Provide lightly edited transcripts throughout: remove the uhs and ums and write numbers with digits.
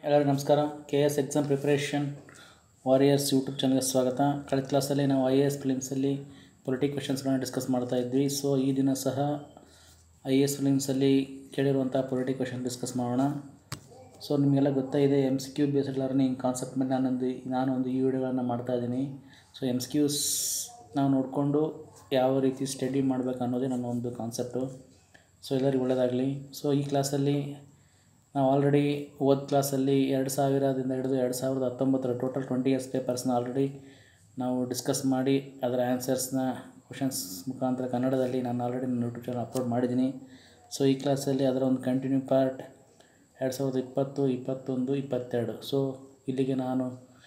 ಎಲ್ಲರಿಗೂ ನಮಸ್ಕಾರ. KS exam preparation warriors YouTube ಚಾನಲ್ಗೆ ಸ್ವಾಗತ. ಕಳೆದ ಕ್ಲಾಸಲ್ಲಿ ನಾವು IAS ಫಿಲಿಮ್ಸಲ್ಲಿ ಪೊಲಿಟಿ ಕ್ವೆಶನ್ಸ್ಗಳನ್ನ ಡಿಸ್ಕಸ್ ಮಾಡ್ತಾ ಇದ್ವಿ. ಸೊ ಈ ದಿನ ಸಹ IAS ಫಿಲಿಮ್ಸಲ್ಲಿ ಕೇಳಿರುವಂಥ ಪೊಲಿಟಿ ಕ್ವೆಶನ್ ಡಿಸ್ಕಸ್ ಮಾಡೋಣ. ಸೊ ನಿಮಗೆಲ್ಲ ಗೊತ್ತಾಗಿದೆ MCQ ಬೇಸ್ಡ್ ಲರ್ನಿಂಗ್ ಕಾನ್ಸೆಪ್ಟ್ ಮೇಲೆ ನಾನು ಒಂದು ಈ ವಿಡಿಯೋಗಳನ್ನು ಮಾಡ್ತಾಯಿದ್ದೀನಿ. ಸೊ MCQs ನಾವು ನೋಡಿಕೊಂಡು ಯಾವ ರೀತಿ ಸ್ಟಡಿ ಮಾಡಬೇಕು ಅನ್ನೋದೇ ನನ್ನ ಒಂದು ಕಾನ್ಸೆಪ್ಟು. ಸೊ ಎಲ್ಲರಿಗೂ ಒಳ್ಳೆಯದಾಗಲಿ. ಸೊ ಈ ಕ್ಲಾಸಲ್ಲಿ ನಾವು ಆಲ್ರೆಡಿ ಹೋದ ಕ್ಲಾಸಲ್ಲಿ 2000ದಿಂದ ಹಿಡಿದು 2019 ಟೋಟಲ್ 20 ಇಯರ್ಸ್ ಪೇಪರ್ಸ್ನ ಆಲ್ರೆಡಿ ನಾವು ಡಿಸ್ಕಸ್ ಮಾಡಿ ಅದರ ಆನ್ಸರ್ಸ್ನ ಕ್ವಶನ್ಸ್ ಮುಖಾಂತರ ಕನ್ನಡದಲ್ಲಿ ನಾನು ಆಲ್ರೆಡಿ ನನ್ನ ಯೂಟ್ಯೂಬ್ ಚಾನಲ್ ಅಪ್ಲೋಡ್ ಮಾಡಿದ್ದೀನಿ. ಸೊ ಈ ಕ್ಲಾಸಲ್ಲಿ ಅದರ ಒಂದು ಕಂಟಿನ್ಯೂ ಪಾರ್ಟ್ 2020, 21, 22. ಸೊ ಇಲ್ಲಿಗೆ ನಾನು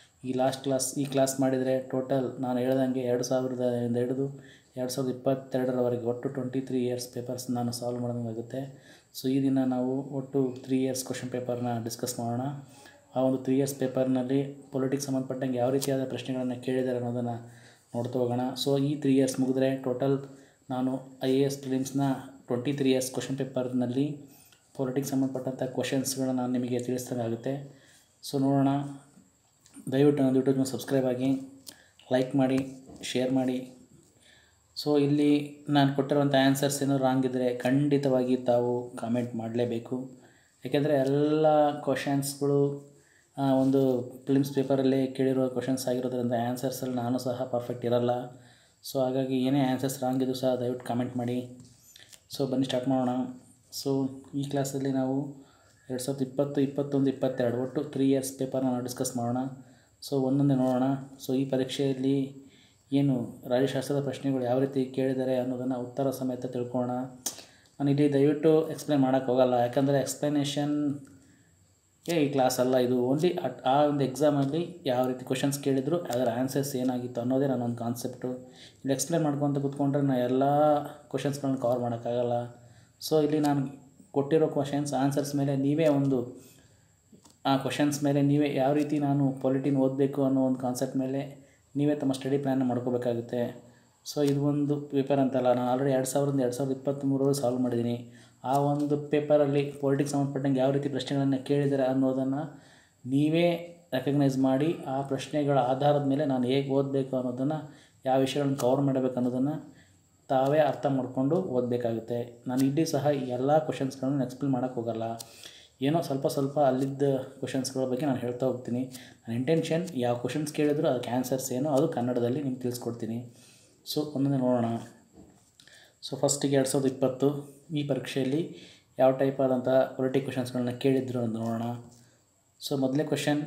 ಈ ಕ್ಲಾಸ್ ಮಾಡಿದರೆ ಟೋಟಲ್ ನಾನು ಹೇಳ್ದಂಗೆ 2000ದಿಂದ ಹಿಡಿದು 2022ರವರೆಗೆ ಒಟ್ಟು 23 ಇಯರ್ಸ್ ಪೇಪರ್ಸ್ ನಾನು ಸಾಲ್ವ್ ಮಾಡೋದಾಗುತ್ತೆ. ಸೊ ಈ ದಿನ ನಾವು ಒಟ್ಟು 3 ಇಯರ್ಸ್ ಕ್ವಶನ್ ಪೇಪರ್ನ ಡಿಸ್ಕಸ್ ಮಾಡೋಣ. ಆ ಒಂದು 3 ಇಯರ್ಸ್ ಪೇಪರ್ನಲ್ಲಿ ಪೊಲಿಟಿಕ್ಸ್ ಸಂಬಂಧಪಟ್ಟಂಗೆ ಯಾವ ರೀತಿಯಾದ ಪ್ರಶ್ನೆಗಳನ್ನು ಕೇಳಿದ್ದಾರೆ ಅನ್ನೋದನ್ನು ನೋಡ್ತಾ ಹೋಗೋಣ. ಸೊ ಈ 3 ಇಯರ್ಸ್ ಮುಗಿದ್ರೆ ಟೋಟಲ್ ನಾನು IAS ಫಿಲಿಮ್ಸ್ನ 23 ಇಯರ್ಸ್ ಕ್ವಶನ್ ಪೇಪರ್ನಲ್ಲಿ ಪೊಲಿಟಿಕ್ಸ್ ಸಂಬಂಧಪಟ್ಟಂಥ ಕ್ವಶನ್ಸ್ಗಳನ್ನ ನಾನು ನಿಮಗೆ ತಿಳಿಸ್ದಂಗಾಗುತ್ತೆ. ಸೊ ನೋಡೋಣ. ದಯವಿಟ್ಟು ನನ್ನ ಯೂಟ್ಯೂಬ್ನ ಸಬ್ಸ್ಕ್ರೈಬ್ ಆಗಿ, ಲೈಕ್ ಮಾಡಿ, ಶೇರ್ ಮಾಡಿ. ಸೊ ಇಲ್ಲಿ ನಾನು ಕೊಟ್ಟಿರುವಂಥ ಆನ್ಸರ್ಸ್ ಏನೋ ರಾಂಗ್ ಇದ್ದರೆ ಖಂಡಿತವಾಗಿ ತಾವು ಕಾಮೆಂಟ್ ಮಾಡಲೇಬೇಕು. ಯಾಕೆಂದರೆ ಎಲ್ಲ ಕ್ವಶನ್ಸ್ಗಳು ಒಂದು ಫಿಲಿಮ್ಸ್ ಪೇಪರಲ್ಲಿ ಕೇಳಿರೋ ಕ್ವಶನ್ಸ್ ಆಗಿರೋದ್ರಿಂದ ಆನ್ಸರ್ಸಲ್ಲಿ ನಾನು ಸಹ ಪರ್ಫೆಕ್ಟ್ ಇರಲ್ಲ. ಸೊ ಹಾಗಾಗಿ ಏನೇ ಆನ್ಸರ್ಸ್ ರಾಂಗ್ ಇದ್ದು ಸಹ ದಯವಿಟ್ಟು ಕಾಮೆಂಟ್ ಮಾಡಿ. ಸೊ ಬನ್ನಿ ಸ್ಟಾರ್ಟ್ ಮಾಡೋಣ. ಸೊ ಈ ಕ್ಲಾಸಲ್ಲಿ ನಾವು 2020, 21, 22 ಒಟ್ಟು 3 ಇಯರ್ಸ್ ಪೇಪರ್ನ ನಾವು ಡಿಸ್ಕಸ್ ಮಾಡೋಣ. ಸೊ ಒಂದೊಂದೇ ನೋಡೋಣ. ಸೊ ಈ ಪರೀಕ್ಷೆಯಲ್ಲಿ ಏನು ರಾಜ್ಯಶಾಸ್ತ್ರದ ಪ್ರಶ್ನೆಗಳು ಯಾವ ರೀತಿ ಕೇಳಿದ್ದಾರೆ ಅನ್ನೋದನ್ನು ಉತ್ತರ ಸಮೇತ ತಿಳ್ಕೊಳ್ಳೋಣ. ನಾನು ಇಲ್ಲಿ ದಯವಿಟ್ಟು ಎಕ್ಸ್ಪ್ಲೈನ್ ಮಾಡೋಕ್ಕೆ ಹೋಗಲ್ಲ, ಯಾಕಂದರೆ ಎಕ್ಸ್ಪ್ಲನೇಷನ್ಗೆ ಈ ಕ್ಲಾಸ್ ಅಲ್ಲ. ಇದು ಓನ್ಲಿ ಆ ಒಂದು ಎಕ್ಸಾಮಲ್ಲಿ ಯಾವ ರೀತಿ ಕ್ವಶನ್ಸ್ ಕೇಳಿದ್ರು ಅದರ ಆನ್ಸರ್ಸ್ ಏನಾಗಿತ್ತು ಅನ್ನೋದೇ ನನ್ನೊಂದು ಕಾನ್ಸೆಪ್ಟು. ಇಲ್ಲಿ ಎಕ್ಸ್ಪ್ಲೈನ್ ಮಾಡ್ಕೊತ ಕೂತ್ಕೊಂಡ್ರೆ ನಾನು ಎಲ್ಲ ಕ್ವಶನ್ಸ್ಗಳನ್ನ ಕವರ್ ಮಾಡೋಕ್ಕಾಗಲ್ಲ. ಸೊ ಇಲ್ಲಿ ನಾನು ಕೊಟ್ಟಿರೋ ಕ್ವಶನ್ಸ್ ಆನ್ಸರ್ಸ್ ಮೇಲೆ ನೀವೇ ಆ ಕ್ವಶನ್ಸ್ ಮೇಲೆ ನೀವೇ ಯಾವ ರೀತಿ ನಾನು ಪೊಲಿಟಿನ ಓದಬೇಕು ಅನ್ನೋ ಒಂದು ಕಾನ್ಸೆಪ್ಟ್ ಮೇಲೆ ನೀವೇ ತಮ್ಮ ಸ್ಟಡಿ ಪ್ಲ್ಯಾನ್ನ ಮಾಡ್ಕೋಬೇಕಾಗುತ್ತೆ. ಸೊ ಇದು ಒಂದು ಪೇಪರ್ ಅಂತಲ್ಲ, ನಾನು ಆಲ್ರೆಡಿ 2000ರಿಂದ 2023 ಸಾಲ್ವ್ ಮಾಡಿದ್ದೀನಿ. ಆ ಒಂದು ಪೇಪರಲ್ಲಿ ಪೊಲಿಟಿಕ್ಸ್ ಸಂಬಂಧಪಟ್ಟಂಗೆ ಯಾವ ರೀತಿ ಪ್ರಶ್ನೆಗಳನ್ನು ಕೇಳಿದ್ದಾರೆ ಅನ್ನೋದನ್ನು ನೀವೇ ರೆಕಗ್ನೈಸ್ ಮಾಡಿ ಆ ಪ್ರಶ್ನೆಗಳ ಆಧಾರದ ಮೇಲೆ ನಾನು ಹೇಗೆ ಓದಬೇಕು ಅನ್ನೋದನ್ನು, ಯಾವ ವಿಷಯಗಳನ್ನು ಕವರ್ ಮಾಡಬೇಕು ಅನ್ನೋದನ್ನು ತಾವೇ ಅರ್ಥ ಮಾಡಿಕೊಂಡು ಓದಬೇಕಾಗುತ್ತೆ. ನಾನು ಇಲ್ಲಿ ಸಹ ಎಲ್ಲ ಕ್ವಶನ್ಸ್ಗಳನ್ನು ಎಕ್ಸ್ಪ್ಲೇನ್ ಮಾಡೋಕ್ಕೆ ಹೋಗಲ್ಲ. ಏನೋ ಸ್ವಲ್ಪ ಅಲ್ಲಿದ್ದ ಕ್ವಶನ್ಸ್ಗಳ ಬಗ್ಗೆ ನಾನು ಹೇಳ್ತಾ ಹೋಗ್ತೀನಿ. ನನ್ನ ಇಂಟೆನ್ಷನ್ ಯಾವ ಕ್ವಶನ್ಸ್ ಕೇಳಿದ್ರು ಅದಕ್ಕೆ ಆನ್ಸರ್ಸ್ ಏನೋ ಅದು ಕನ್ನಡದಲ್ಲಿ ನಿಮ್ಗೆ ತಿಳಿಸ್ಕೊಡ್ತೀನಿ. ಸೊ ಒಂದೊಂದೇ ನೋಡೋಣ. ಸೊ ಫಸ್ಟಿಗೆ 2020 ಈ ಪರೀಕ್ಷೆಯಲ್ಲಿ ಯಾವ ಟೈಪ್ ಆದಂಥ ಪೊಲಿಟಿ ಕ್ವಶನ್ಸ್ಗಳನ್ನ ಕೇಳಿದ್ರು ಅಂತ ನೋಡೋಣ. ಸೊ ಮೊದಲನೇ ಕ್ವಶನ್,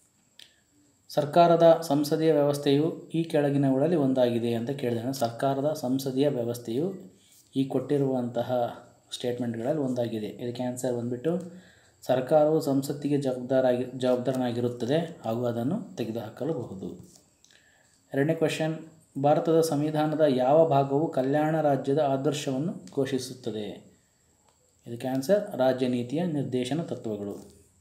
ಸರ್ಕಾರದ ಸಂಸದೀಯ ವ್ಯವಸ್ಥೆಯು ಈ ಕೆಳಗಿನವುಗಳಲ್ಲಿ ಒಂದಾಗಿದೆ ಅಂತ ಕೇಳಿದಾನೆ. ಸರ್ಕಾರದ ಸಂಸದೀಯ ವ್ಯವಸ್ಥೆಯು ಈ ಕೊಟ್ಟಿರುವಂತಹ ಸ್ಟೇಟ್ಮೆಂಟ್ಗಳಲ್ಲಿ ಒಂದಾಗಿದೆ. ಇದಕ್ಕೆ ಆನ್ಸರ್ ಬಂದುಬಿಟ್ಟು ಸರ್ಕಾರವು ಸಂಸತ್ತಿಗೆ ಜವಾಬ್ದಾರನಾಗಿರುತ್ತದೆ ಹಾಗೂ ಅದನ್ನು ತೆಗೆದುಹಾಕಲಬಹುದು. ಎರಡನೇ ಕ್ವಶನ್, ಭಾರತದ ಸಂವಿಧಾನದ ಯಾವ ಭಾಗವು ಕಲ್ಯಾಣ ರಾಜ್ಯದ ಆದರ್ಶವನ್ನು ಘೋಷಿಸುತ್ತದೆ? ಇದಕ್ಕೆ ಆನ್ಸರ್ ರಾಜ್ಯ ನೀತಿಯ ನಿರ್ದೇಶನ ತತ್ವಗಳು.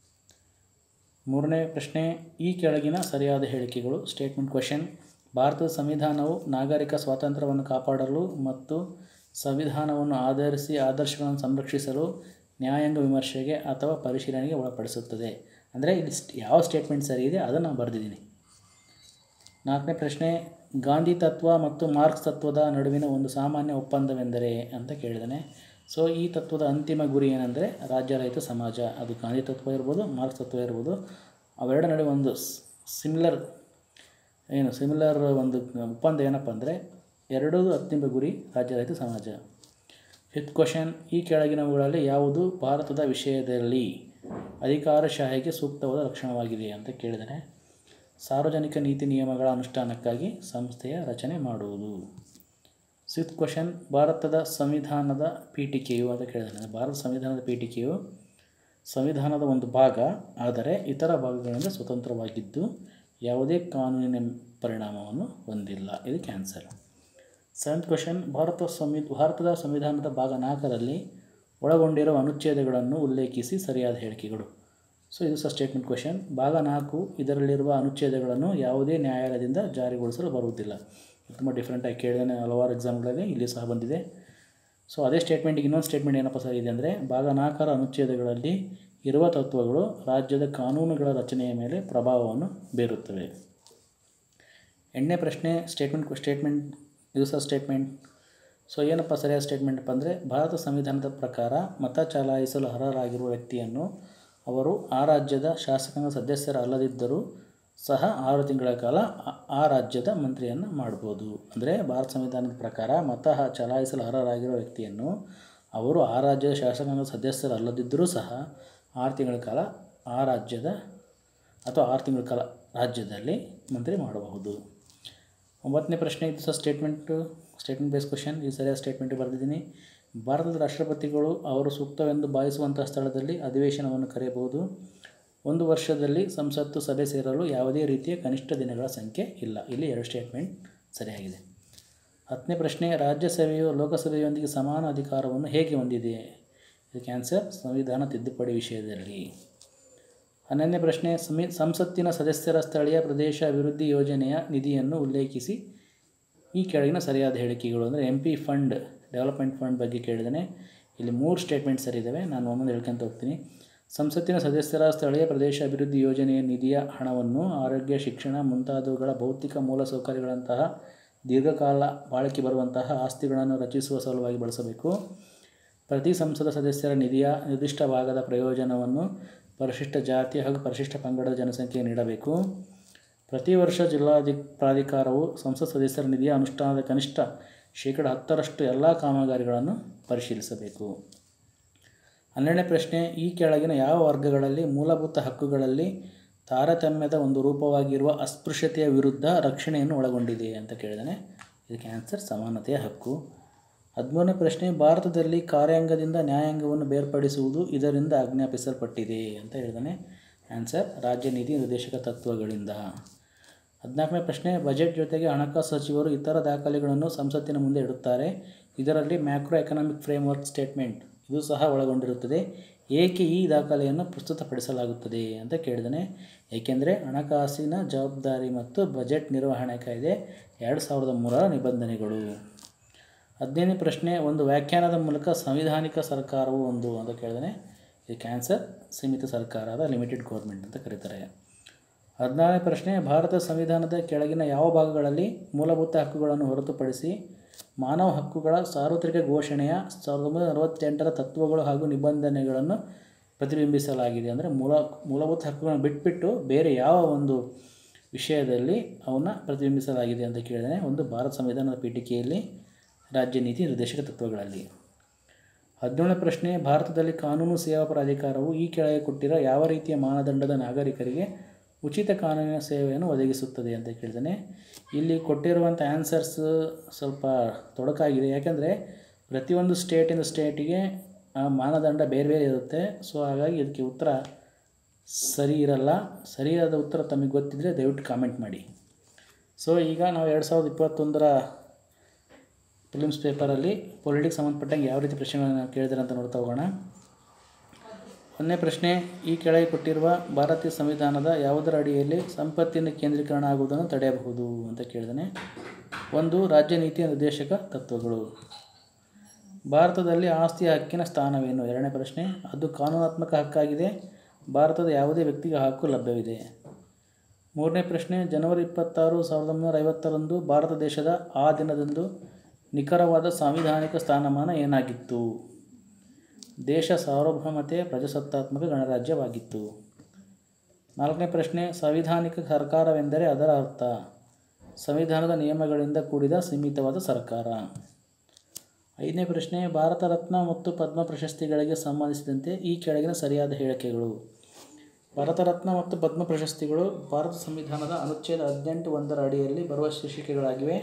ಮೂರನೇ ಪ್ರಶ್ನೆ, ಈ ಕೆಳಗಿನ ಸರಿಯಾದ ಹೇಳಿಕೆಗಳು. ಸ್ಟೇಟ್ಮೆಂಟ್ ಕ್ವಶನ್, ಭಾರತದ ಸಂವಿಧಾನವು ನಾಗರಿಕ ಸ್ವಾತಂತ್ರ್ಯವನ್ನು ಕಾಪಾಡಲು ಮತ್ತು ಸಂವಿಧಾನವನ್ನು ಆಧರಿಸಿ ಆದರ್ಶಗಳನ್ನು ಸಂರಕ್ಷಿಸಲು ನ್ಯಾಯಾಂಗ ವಿಮರ್ಶೆಗೆ ಅಥವಾ ಪರಿಶೀಲನೆಗೆ ಒಳಪಡಿಸುತ್ತದೆ. ಅಂದರೆ ಇಲ್ಲಿ ಯಾವ ಸ್ಟೇಟ್ಮೆಂಟ್ ಸರಿ ಇದೆ ಅದನ್ನು ನಾನು ಬರೆದಿದ್ದೀನಿ. ನಾಲ್ಕನೇ ಪ್ರಶ್ನೆ, ಗಾಂಧಿ ತತ್ವ ಮತ್ತು ಮಾರ್ಕ್ಸ್ ತತ್ವದ ನಡುವಿನ ಒಂದು ಸಾಮಾನ್ಯ ಒಪ್ಪಂದವೆಂದರೆ ಅಂತ ಕೇಳಿದ್ದಾನೆ. ಸೊ ಈ ತತ್ವದ ಅಂತಿಮ ಗುರಿ ಏನಂದರೆ ರಾಜ್ಯರಹಿತ ಸಮಾಜ. ಅದು ಗಾಂಧಿ ತತ್ವ ಇರ್ಬೋದು, ಮಾರ್ಕ್ಸ್ ತತ್ವ ಇರ್ಬೋದು. ಅವೆರಡರ ನಡುವೆ ಒಂದು ಸಿಮಿಲರ್ ಒಂದು ಒಪ್ಪಂದ ಏನಪ್ಪ ಅಂದರೆ ಎರಡೂ ಅಂತಿಮ ಗುರಿ ರಾಜ್ಯರಹಿತ ಸಮಾಜ. ಫಿಫ್ತ್ ಕ್ವಶನ್, ಈ ಕೆಳಗಿನವುಗಳಲ್ಲಿ ಯಾವುದು ಭಾರತದ ವಿಷಯದಲ್ಲಿ ಅಧಿಕಾರಶಾಹಿಗೆ ಸೂಕ್ತವಾದ ಲಕ್ಷಣವಾಗಿದೆ ಅಂತ ಕೇಳಿದರೆ ಸಾರ್ವಜನಿಕ ನೀತಿ ನಿಯಮಗಳ ಅನುಷ್ಠಾನಕ್ಕಾಗಿ ಸಂಸ್ಥೆಯ ರಚನೆ ಮಾಡುವುದು. ಸಿಕ್ಸ್ತ್ ಕ್ವಶನ್, ಭಾರತದ ಸಂವಿಧಾನದ ಪೀಠಿಕೆಯು ಅಂತ ಕೇಳಿದರೆ ಭಾರತ ಸಂವಿಧಾನದ ಪೀಠಿಕೆಯು ಸಂವಿಧಾನದ ಒಂದು ಭಾಗ, ಆದರೆ ಇತರ ಭಾಗಗಳಿಂದ ಸ್ವತಂತ್ರವಾಗಿದ್ದು ಯಾವುದೇ ಕಾನೂನಿನ ಪರಿಣಾಮವನ್ನು ಹೊಂದಿಲ್ಲ. ಇದಕ್ಕೆ ಆನ್ಸರ್. ಸೆವೆಂತ್ ಕ್ವಶನ್, ಭಾರತದ ಸಂವಿಧಾನದ ಭಾಗ 4ರಲ್ಲಿ ಒಳಗೊಂಡಿರುವ ಅನುಚ್ಛೇದಗಳನ್ನು ಉಲ್ಲೇಖಿಸಿ ಸರಿಯಾದ ಹೇಳಿಕೆಗಳು. ಸೊ ಇದು ಸಹ ಸ್ಟೇಟ್ಮೆಂಟ್ ಕ್ವಶನ್. ಭಾಗ 4 ಇದರಲ್ಲಿರುವ ಅನುಚ್ಛೇದಗಳನ್ನು ಯಾವುದೇ ನ್ಯಾಯಾಲಯದಿಂದ ಜಾರಿಗೊಳಿಸಲು ಬರುವುದಿಲ್ಲ. ತುಂಬ ಡಿಫ್ರೆಂಟಾಗಿ ಕೇಳಿದಾನೆ ಹಲವಾರು ಎಕ್ಸಾಮ್ಗಳಲ್ಲಿ, ಇಲ್ಲಿ ಸಹ ಬಂದಿದೆ. ಸೊ ಅದೇ ಸ್ಟೇಟ್ಮೆಂಟಿಗೆ ಇನ್ನೊಂದು ಸ್ಟೇಟ್ಮೆಂಟ್ ಏನಪ್ಪ ಸರ್ ಇದೆ ಅಂದರೆ ಭಾಗ 4ರ ಅನುಚ್ಛೇದಗಳಲ್ಲಿ ಇರುವ ತತ್ವಗಳು ರಾಜ್ಯದ ಕಾನೂನುಗಳ ರಚನೆಯ ಮೇಲೆ ಪ್ರಭಾವವನ್ನು ಬೀರುತ್ತವೆ. 8ನೇ ಪ್ರಶ್ನೆ ಸ್ಟೇಟ್ಮೆಂಟ್ ಇದು ಸಹ ಸ್ಟೇಟ್ಮೆಂಟ್. ಸೊ ಏನಪ್ಪ ಸರಿಯಾದ ಸ್ಟೇಟ್ಮೆಂಟಪ್ಪ ಅಂದರೆ, ಭಾರತ ಸಂವಿಧಾನದ ಪ್ರಕಾರ ಮತ ಚಲಾಯಿಸಲು ಅರ್ಹರಾಗಿರುವ ವ್ಯಕ್ತಿಯನ್ನು ಅವರು ಆ ರಾಜ್ಯದ ಶಾಸಕಾಂಗ ಸದಸ್ಯರಲ್ಲದಿದ್ದರೂ ಸಹ 6 ತಿಂಗಳ ಕಾಲ ಆ ರಾಜ್ಯದ ಮಂತ್ರಿಯನ್ನು ಮಾಡ್ಬೋದು. ಅಂದರೆ ಭಾರತ ಸಂವಿಧಾನದ ಪ್ರಕಾರ ಮತ ಚಲಾಯಿಸಲು ಅರ್ಹರಾಗಿರುವ ವ್ಯಕ್ತಿಯನ್ನು ಅವರು ಆ ರಾಜ್ಯದ ಶಾಸಕಾಂಗ ಸದಸ್ಯರಲ್ಲದಿದ್ದರೂ ಸಹ 6 ತಿಂಗಳ ಕಾಲ ಆ ರಾಜ್ಯದ ಅಥವಾ 6 ತಿಂಗಳ ಕಾಲ ರಾಜ್ಯದಲ್ಲಿ ಮಂತ್ರಿ ಮಾಡಬಹುದು. 9ನೇ ಪ್ರಶ್ನೆ ಇದು ಸಹ ಸ್ಟೇಟ್ಮೆಂಟ್ ಬೇಸ್ ಕ್ವಶನ್. ಈ ಸರಿಯಾದ ಸ್ಟೇಟ್ಮೆಂಟ್ ಬರೆದಿದ್ದೀನಿ. ಭಾರತದ ರಾಷ್ಟ್ರಪತಿಗಳು ಅವರು ಸೂಕ್ತವೆಂದು ಭಾವಿಸುವಂತಹ ಸ್ಥಳದಲ್ಲಿ ಅಧಿವೇಶನವನ್ನು ಕರೆಯಬಹುದು. 1 ವರ್ಷದಲ್ಲಿ ಸಂಸತ್ತು ಸಭೆ ಸೇರಲು ಯಾವುದೇ ರೀತಿಯ ಕನಿಷ್ಠ ದಿನಗಳ ಸಂಖ್ಯೆ ಇಲ್ಲ. ಇಲ್ಲಿ 2 ಸ್ಟೇಟ್ಮೆಂಟ್ ಸರಿಯಾಗಿದೆ. 10ನೇ ಪ್ರಶ್ನೆ ರಾಜ್ಯಸಭೆಯು ಲೋಕಸಭೆಯೊಂದಿಗೆ ಸಮಾನ ಅಧಿಕಾರವನ್ನು ಹೇಗೆ ಹೊಂದಿದೆ? ಇದಕ್ಕೆ ಆನ್ಸರ್ ಸಂವಿಧಾನ ತಿದ್ದುಪಡಿ ವಿಷಯದಲ್ಲಿ. 11ನೇ ಪ್ರಶ್ನೆ ಸಂಸತ್ತಿನ ಸದಸ್ಯರ ಸ್ಥಳೀಯ ಪ್ರದೇಶ ಅಭಿವೃದ್ಧಿ ಯೋಜನೆಯ ನಿಧಿಯನ್ನು ಉಲ್ಲೇಖಿಸಿ ಈ ಕೆಳಗಿನ ಸರಿಯಾದ ಹೇಳಿಕೆಗಳು. ಅಂದರೆ MP ಫಂಡ್ ಡೆವಲಪ್ಮೆಂಟ್ ಫಂಡ್ ಬಗ್ಗೆ ಕೇಳಿದ್ದಾನೆ. ಇಲ್ಲಿ 3 ಸ್ಟೇಟ್ಮೆಂಟ್ ಸರಿ ಇದ್ದಾವೆ. ನಾನು ಒಂದೊಂದು ಹೇಳ್ಕೊಂತ ಹೋಗ್ತೀನಿ. ಸಂಸತ್ತಿನ ಸದಸ್ಯರ ಸ್ಥಳೀಯ ಪ್ರದೇಶ ಅಭಿವೃದ್ಧಿ ಯೋಜನೆಯ ನಿಧಿಯ ಹಣವನ್ನು ಆರೋಗ್ಯ, ಶಿಕ್ಷಣ ಮುಂತಾದವುಗಳ ಭೌತಿಕ ಮೂಲಸೌಕರ್ಯಗಳಂತಹ ದೀರ್ಘಕಾಲ ಬಾಳಿಕೆ ಬರುವಂತಹ ಆಸ್ತಿಗಳನ್ನು ರಚಿಸುವ ಸಲುವಾಗಿ ಬಳಸಬೇಕು. ಪ್ರತಿ ಸಂಸದ ಸದಸ್ಯರ ನಿಧಿಯ ನಿರ್ದಿಷ್ಟ ಭಾಗದ ಪ್ರಯೋಜನವನ್ನು ಪರಿಶಿಷ್ಟ ಜಾತಿ ಹಾಗೂ ಪರಿಶಿಷ್ಟ ಪಂಗಡದ ಜನಸಂಖ್ಯೆಗೆ ನೀಡಬೇಕು. ಪ್ರತಿ ವರ್ಷ ಪ್ರಾಧಿಕಾರವು ಸಂಸತ್ ಸದಸ್ಯರ ನಿಧಿಯ ಅನುಷ್ಠಾನದ ಕನಿಷ್ಠ 10% ಎಲ್ಲ ಕಾಮಗಾರಿಗಳನ್ನು ಪರಿಶೀಲಿಸಬೇಕು. 12ನೇ ಪ್ರಶ್ನೆ ಈ ಕೆಳಗಿನ ಯಾವ ವರ್ಗಗಳಲ್ಲಿ ಮೂಲಭೂತ ಹಕ್ಕುಗಳಲ್ಲಿ ತಾರತಮ್ಯದ ಒಂದು ರೂಪವಾಗಿರುವ ಅಸ್ಪೃಶ್ಯತೆಯ ವಿರುದ್ಧ ರಕ್ಷಣೆಯನ್ನು ಒಳಗೊಂಡಿದೆ ಅಂತ ಕೇಳಿದಾನೆ. ಇದಕ್ಕೆ ಆನ್ಸರ್ ಸಮಾನತೆಯ ಹಕ್ಕು. 13ನೇ ಪ್ರಶ್ನೆ ಭಾರತದಲ್ಲಿ ಕಾರ್ಯಾಂಗದಿಂದ ನ್ಯಾಯಾಂಗವನ್ನು ಬೇರ್ಪಡಿಸುವುದು ಇದರಿಂದ ಆಜ್ಞಾಪಿಸಲ್ಪಟ್ಟಿದೆ ಅಂತ ಹೇಳಿದಾನೆ. ಆನ್ಸರ್ ರಾಜ್ಯ ನೀತಿ ನಿರ್ದೇಶಕ ತತ್ವಗಳಿಂದ. 14ನೇ ಪ್ರಶ್ನೆ ಬಜೆಟ್ ಜೊತೆಗೆ ಹಣಕಾಸು ಸಚಿವರು ಇತರ ದಾಖಲೆಗಳನ್ನು ಸಂಸತ್ತಿನ ಮುಂದೆ ಇಡುತ್ತಾರೆ. ಇದರಲ್ಲಿ ಮ್ಯಾಕ್ರೋ ಎಕನಾಮಿಕ್ ಫ್ರೇಮ್ವರ್ಕ್ ಸ್ಟೇಟ್ಮೆಂಟ್ ಇದು ಸಹ ಒಳಗೊಂಡಿರುತ್ತದೆ. ಏಕೆ ಈ ದಾಖಲೆಯನ್ನು ಪ್ರಸ್ತುತಪಡಿಸಲಾಗುತ್ತದೆ ಅಂತ ಕೇಳಿದಾನೆ. ಏಕೆಂದರೆ ಹಣಕಾಸಿನ ಜವಾಬ್ದಾರಿ ಮತ್ತು ಬಜೆಟ್ ನಿರ್ವಹಣೆ ಕಾಯ್ದೆ 2003ರ ನಿಬಂಧನೆಗಳು. 15ನೇ ಪ್ರಶ್ನೆ ಒಂದು ವ್ಯಾಖ್ಯಾನದ ಮೂಲಕ ಸಂವಿಧಾನಿಕ ಸರ್ಕಾರವು ಒಂದು ಅಂತ ಕೇಳಿದಾನೆ. ಇದಕ್ಕೆ ಆನ್ಸರ್ ಸೀಮಿತ ಸರ್ಕಾರ ಲಿಮಿಟೆಡ್ ಗೌರ್ಮೆಂಟ್ ಅಂತ ಕರೀತಾರೆ. 16ನೇ ಪ್ರಶ್ನೆ ಭಾರತ ಸಂವಿಧಾನದ ಕೆಳಗಿನ ಯಾವ ಭಾಗಗಳಲ್ಲಿ ಮೂಲಭೂತ ಹಕ್ಕುಗಳನ್ನು ಹೊರತುಪಡಿಸಿ ಮಾನವ ಹಕ್ಕುಗಳ ಸಾರ್ವತ್ರಿಕ ಘೋಷಣೆಯ 1948ರ ತತ್ವಗಳು ಹಾಗೂ ನಿಬಂಧನೆಗಳನ್ನು ಪ್ರತಿಬಿಂಬಿಸಲಾಗಿದೆ? ಅಂದರೆ ಮೂಲಭೂತ ಹಕ್ಕುಗಳನ್ನು ಬಿಟ್ಬಿಟ್ಟು ಬೇರೆ ಯಾವ ಒಂದು ವಿಷಯದಲ್ಲಿ ಅವನ್ನ ಪ್ರತಿಬಿಂಬಿಸಲಾಗಿದೆ ಅಂತ ಕೇಳಿದಾನೆ. ಒಂದು ಭಾರತ ಸಂವಿಧಾನದ ಪೀಠಿಕೆಯಲ್ಲಿ, ರಾಜ್ಯ ನೀತಿ ನಿರ್ದೇಶಕ ತತ್ವಗಳಲ್ಲಿ. 17ನೇ ಪ್ರಶ್ನೆ ಭಾರತದಲ್ಲಿ ಕಾನೂನು ಸೇವಾ ಪ್ರಾಧಿಕಾರವು ಈ ಕೆಳಗೆ ಕೊಟ್ಟಿರೋ ಯಾವ ರೀತಿಯ ಮಾನದಂಡದ ನಾಗರಿಕರಿಗೆ ಉಚಿತ ಕಾನೂನಿನ ಸೇವೆಯನ್ನು ಒದಗಿಸುತ್ತದೆ ಅಂತ ಕೇಳಿದಾನೆ. ಇಲ್ಲಿ ಕೊಟ್ಟಿರುವಂಥ ಆನ್ಸರ್ಸ್ ಸ್ವಲ್ಪ ತೊಡಕಾಗಿದೆ. ಯಾಕೆಂದರೆ ಪ್ರತಿಯೊಂದು ಸ್ಟೇಟಿಗೆ ಆ ಮಾನದಂಡ ಬೇರೆ ಬೇರೆ ಇರುತ್ತೆ. ಸೊ ಹಾಗಾಗಿ ಇದಕ್ಕೆ ಉತ್ತರ ಸರಿ ಇರಲ್ಲ. ಸರಿಯಾದ ಉತ್ತರ ತಮಗೆ ಗೊತ್ತಿದ್ದರೆ ದಯವಿಟ್ಟು ಕಾಮೆಂಟ್ ಮಾಡಿ. ಸೊ ಈಗ ನಾವು 2021ರ ಪ್ರಿಲಿಮ್ಸ್ ಪೇಪರಲ್ಲಿ ಪೊಲಿಟಿಕ್ಸ್ ಸಂಬಂಧಪಟ್ಟಂಗೆ ಯಾವ ರೀತಿ ಪ್ರಶ್ನೆಗಳನ್ನು ಕೇಳಿದ್ದಾರೆ ಅಂತ ನೋಡ್ತಾ ಹೋಗೋಣ. 1ನೇ ಪ್ರಶ್ನೆ ಈ ಕೆಳಗೆ ಕೊಟ್ಟಿರುವ ಭಾರತೀಯ ಸಂವಿಧಾನದ ಯಾವುದರ ಅಡಿಯಲ್ಲಿ ಸಂಪತ್ತಿನ ಕೇಂದ್ರೀಕರಣ ಆಗುವುದನ್ನು ತಡೆಯಬಹುದು ಅಂತ ಕೇಳಿದಾನೆ. 1 ರಾಜ್ಯ ನೀತಿಯ ನಿರ್ದೇಶಕ ತತ್ವಗಳು. ಭಾರತದಲ್ಲಿ ಆಸ್ತಿಯ ಹಕ್ಕಿನ ಸ್ಥಾನವೇನು? 2ನೇ ಪ್ರಶ್ನೆ ಅದು ಕಾನೂನಾತ್ಮಕ ಹಕ್ಕಾಗಿದೆ. ಭಾರತದ ಯಾವುದೇ ವ್ಯಕ್ತಿಗೆ ಹಕ್ಕು ಲಭ್ಯವಿದೆ. 3ನೇ ಪ್ರಶ್ನೆ ಜನವರಿ 26, 1950ರಂದು ಭಾರತ ದೇಶದ ಆ ದಿನದಂದು ನಿಖರವಾದ ಸಾಂವಿಧಾನಿಕ ಸ್ಥಾನಮಾನ ಏನಾಗಿತ್ತು? ದೇಶ ಸಾರ್ವಭೌಮತೆ ಪ್ರಜಾಸತ್ತಾತ್ಮಕ ಗಣರಾಜ್ಯವಾಗಿತ್ತು. 4ನೇ ಪ್ರಶ್ನೆ ಸಾಂವಿಧಾನಿಕ ಸರ್ಕಾರವೆಂದರೆ ಅದರ ಅರ್ಥ ಸಂವಿಧಾನದ ನಿಯಮಗಳಿಂದ ಕೂಡಿದ ಸೀಮಿತವಾದ ಸರ್ಕಾರ. 5ನೇ ಪ್ರಶ್ನೆ ಭಾರತ ರತ್ನ ಮತ್ತು ಪದ್ಮ ಪ್ರಶಸ್ತಿಗಳಿಗೆ ಸಂಬಂಧಿಸಿದಂತೆ ಈ ಕೆಳಗಿನ ಸರಿಯಾದ ಹೇಳಿಕೆಗಳು. ಭಾರತ ರತ್ನ ಮತ್ತು ಪದ್ಮ ಪ್ರಶಸ್ತಿಗಳು ಭಾರತ ಸಂವಿಧಾನದ ಅನುಚ್ಛೇದ 18(1)ರ ಅಡಿಯಲ್ಲಿ ಬರುವ ಶೀರ್ಷಿಕೆಗಳಾಗಿವೆ.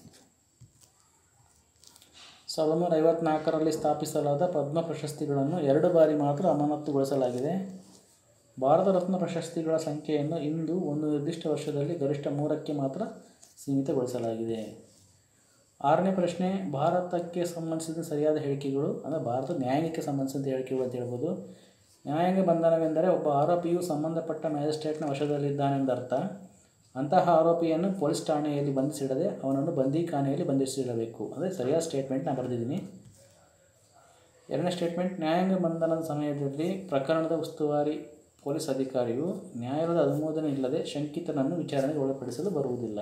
1954ರಲ್ಲಿ ಸ್ಥಾಪಿಸಲಾದ ಪದ್ಮ ಪ್ರಶಸ್ತಿಗಳನ್ನು 2 ಬಾರಿ ಮಾತ್ರ ಅಮಾನತುಗೊಳಿಸಲಾಗಿದೆ. ಭಾರತ ರತ್ನ ಪ್ರಶಸ್ತಿಗಳ ಸಂಖ್ಯೆಯನ್ನು ಇಂದು ಒಂದು ನಿರ್ದಿಷ್ಟ ವರ್ಷದಲ್ಲಿ ಗರಿಷ್ಠ 3ಕ್ಕೆ ಮಾತ್ರ ಸೀಮಿತಗೊಳಿಸಲಾಗಿದೆ. 6ನೇ ಪ್ರಶ್ನೆ ಭಾರತಕ್ಕೆ ಸಂಬಂಧಿಸಿದ ಸರಿಯಾದ ಹೇಳಿಕೆಗಳು. ಅಂದರೆ ಭಾರತದ ನ್ಯಾಯಾಂಗಕ್ಕೆ ಸಂಬಂಧಿಸಿದ ಹೇಳಿಕೆಗಳು ಅಂತ ಹೇಳ್ಬೋದು. ನ್ಯಾಯಾಂಗ ಬಂಧನವೆಂದರೆ ಒಬ್ಬ ಆರೋಪಿಯು ಸಂಬಂಧಪಟ್ಟ ಮ್ಯಾಜಿಸ್ಟ್ರೇಟ್ನ ವಶದಲ್ಲಿದ್ದಾನೆಂದರ್ಥ. ಅಂತಹ ಆರೋಪಿಯನ್ನು ಪೊಲೀಸ್ ಠಾಣೆಯಲ್ಲಿ ಬಂಧಿಸಿಡದೆ ಅವನನ್ನು ಬಂದೀಖಾನೆಯಲ್ಲಿ ಬಂಧಿಸಿಡಬೇಕು. ಅಂದರೆ ಸರಿಯಾದ ಸ್ಟೇಟ್ಮೆಂಟ್ ನಾನು ಬರೆದಿದ್ದೀನಿ. ಎರಡನೇ ಸ್ಟೇಟ್ಮೆಂಟ್, ನ್ಯಾಯಾಂಗ ಬಂಧನದ ಸಮಯದಲ್ಲಿ ಪ್ರಕರಣದ ಉಸ್ತುವಾರಿ ಪೊಲೀಸ್ ಅಧಿಕಾರಿಯು ನ್ಯಾಯಾಲಯದ ಅನುಮೋದನೆ ಇಲ್ಲದೆ ಶಂಕಿತನನ್ನು ವಿಚಾರಣೆಗೆ ಒಳಪಡಿಸಲು ಬರುವುದಿಲ್ಲ.